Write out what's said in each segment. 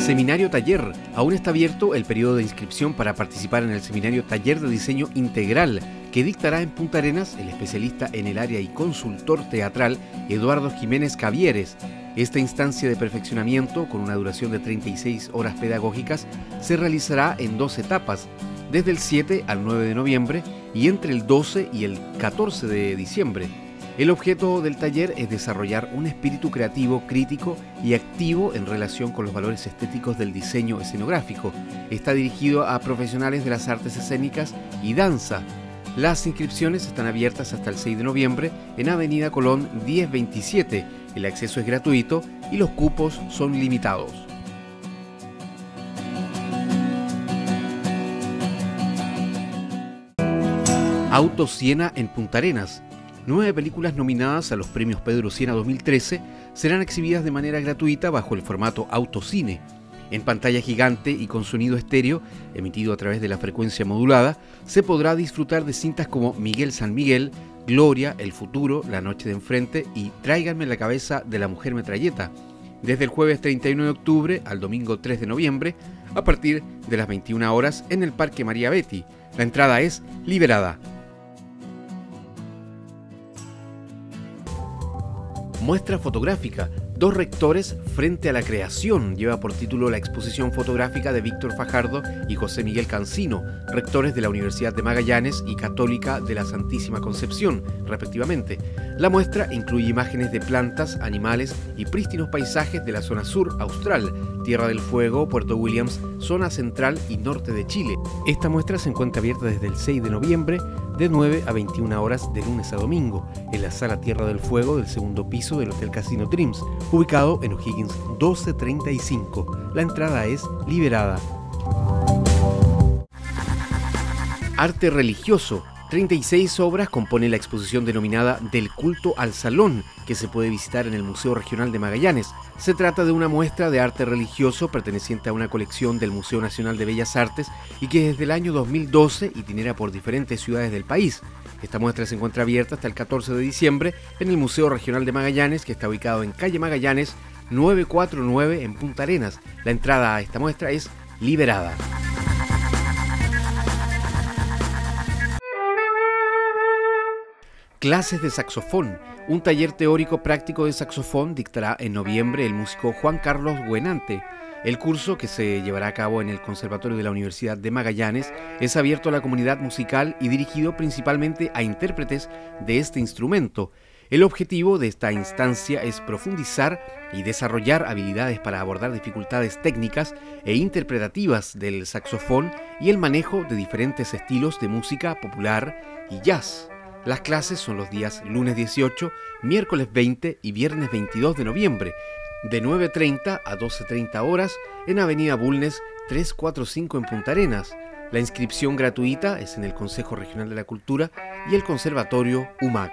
Seminario Taller. Aún está abierto el periodo de inscripción para participar en el Seminario Taller de Diseño Integral que dictará en Punta Arenas el especialista en el área y consultor teatral Eduardo Jiménez Cavieres. Esta instancia de perfeccionamiento, con una duración de 36 horas pedagógicas, se realizará en 2 etapas, desde el 7 al 9 de noviembre y entre el 12 y el 14 de diciembre. El objeto del taller es desarrollar un espíritu creativo, crítico y activo en relación con los valores estéticos del diseño escenográfico. Está dirigido a profesionales de las artes escénicas y danza. Las inscripciones están abiertas hasta el 6 de noviembre en Avenida Colón 1027. El acceso es gratuito y los cupos son limitados. Auto Siena en Punta Arenas. 9 películas nominadas a los premios Pedro Siena 2013 serán exhibidas de manera gratuita bajo el formato autocine. En pantalla gigante y con sonido estéreo, emitido a través de la frecuencia modulada, se podrá disfrutar de cintas como Miguel San Miguel, Gloria, El Futuro, La Noche de Enfrente y Tráiganme la cabeza de la mujer metralleta, desde el jueves 31 de octubre al domingo 3 de noviembre, a partir de las 21 horas en el Parque María Betty. La entrada es liberada. Muestra fotográfica. 2 rectores frente a la creación. Lleva por título la exposición fotográfica de Víctor Fajardo y José Miguel Cancino, rectores de la Universidad de Magallanes y Católica de la Santísima Concepción, respectivamente. La muestra incluye imágenes de plantas, animales y prístinos paisajes de la zona sur austral, Tierra del Fuego, Puerto Williams, zona central y norte de Chile. Esta muestra se encuentra abierta desde el 6 de noviembre, de 9 a 21 horas de lunes a domingo, en la sala Tierra del Fuego del segundo piso del Hotel Casino Dreams, ubicado en O'Higgins 1235. La entrada es liberada. Arte religioso. 36 obras componen la exposición denominada Del culto al salón, que se puede visitar en el Museo Regional de Magallanes. Se trata de una muestra de arte religioso perteneciente a una colección del Museo Nacional de Bellas Artes y que desde el año 2012 itinera por diferentes ciudades del país. Esta muestra se encuentra abierta hasta el 14 de diciembre en el Museo Regional de Magallanes, que está ubicado en calle Magallanes 949 en Punta Arenas. La entrada a esta muestra es liberada. Clases de saxofón. Un taller teórico práctico de saxofón dictará en noviembre el músico Juan Carlos Buenante. El curso, que se llevará a cabo en el Conservatorio de la Universidad de Magallanes, es abierto a la comunidad musical y dirigido principalmente a intérpretes de este instrumento. El objetivo de esta instancia es profundizar y desarrollar habilidades para abordar dificultades técnicas e interpretativas del saxofón y el manejo de diferentes estilos de música popular y jazz. Las clases son los días lunes 18, miércoles 20 y viernes 22 de noviembre, de 9:30 a 12:30 horas en Avenida Bulnes 345 en Punta Arenas. La inscripción gratuita es en el Consejo Regional de la Cultura y el Conservatorio UMAC.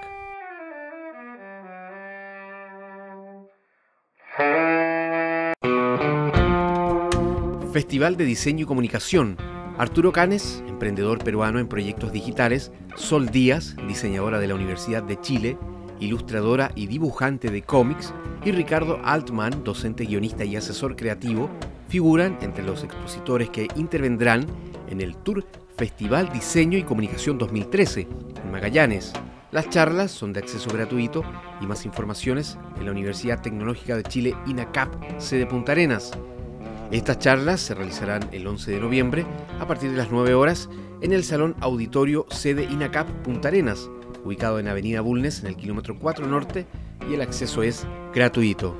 Festival de Diseño y Comunicación. Arturo Canes, emprendedor peruano en proyectos digitales, Sol Díaz, diseñadora de la Universidad de Chile, ilustradora y dibujante de cómics, y Ricardo Altman, docente, guionista y asesor creativo, figuran entre los expositores que intervendrán en el Tour Festival Diseño y Comunicación 2013 en Magallanes. Las charlas son de acceso gratuito y más informaciones en la Universidad Tecnológica de Chile, INACAP, sede Punta Arenas. Estas charlas se realizarán el 11 de noviembre a partir de las 9 horas en el Salón Auditorio sede INACAP Punta Arenas, ubicado en Avenida Bulnes en el kilómetro 4 norte, y el acceso es gratuito.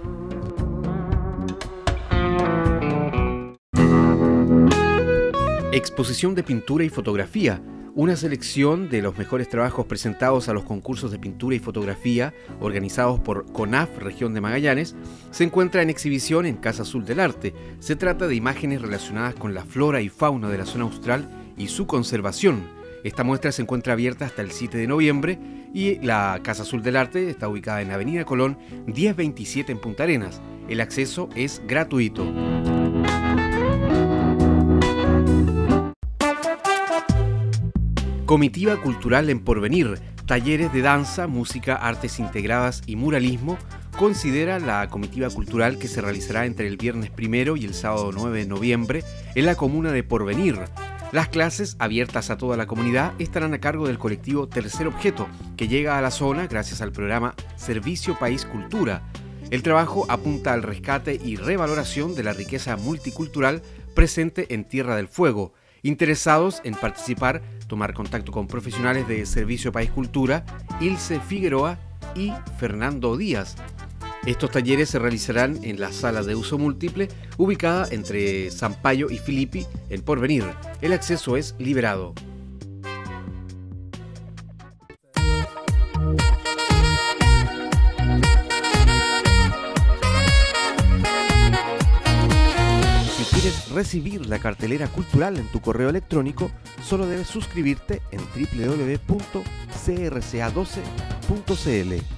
Exposición de pintura y fotografía. Una selección de los mejores trabajos presentados a los concursos de pintura y fotografía organizados por CONAF Región de Magallanes se encuentra en exhibición en Casa Azul del Arte. Se trata de imágenes relacionadas con la flora y fauna de la zona austral y su conservación. Esta muestra se encuentra abierta hasta el 7 de noviembre y la Casa Azul del Arte está ubicada en Avenida Colón 1027 en Punta Arenas. El acceso es gratuito. Comitiva Cultural en Porvenir, talleres de danza, música, artes integradas y muralismo considera la comitiva cultural que se realizará entre el viernes 1 y el sábado 9 de noviembre en la comuna de Porvenir. Las clases, abiertas a toda la comunidad, estarán a cargo del colectivo Tercer Objeto, que llega a la zona gracias al programa Servicio País Cultura. El trabajo apunta al rescate y revaloración de la riqueza multicultural presente en Tierra del Fuego. Interesados en participar, tomar contacto con profesionales de Servicio País Cultura, Ilse Figueroa y Fernando Díaz. Estos talleres se realizarán en la sala de uso múltiple, ubicada entre Sampaio y Filippi, en Porvenir. El acceso es liberado. Si quieres recibir la cartelera cultural en tu correo electrónico, solo debes suscribirte en www.crca12.cl.